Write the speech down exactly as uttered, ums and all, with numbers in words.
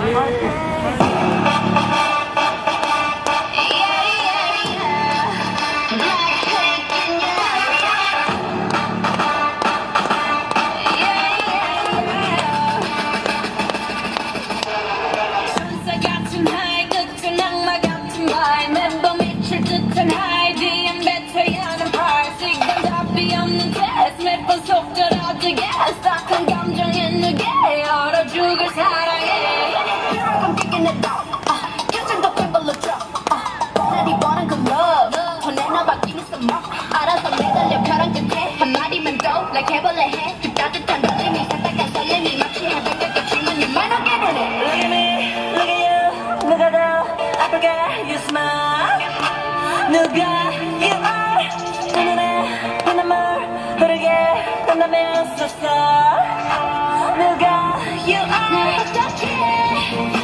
딱한 감정에 누게 얼어 죽을 사랑해 I'm kicking it up 결정도 팬벌로 drop 나리 원한 그 love 보내나 바뀌니 some more 알아서 매달려 벼랑 끝에 한마디만 더 like 해볼래 해 그 따뜻한 떨림이 살짝한 설렘이 마치 해변가게 질문이 많아 get in it Look at me, look at you 누가 더 아플까 you smile 누가 you are 내 눈에 눈물 흐르게 한다면 so sorry 누가 you are 날 어떡해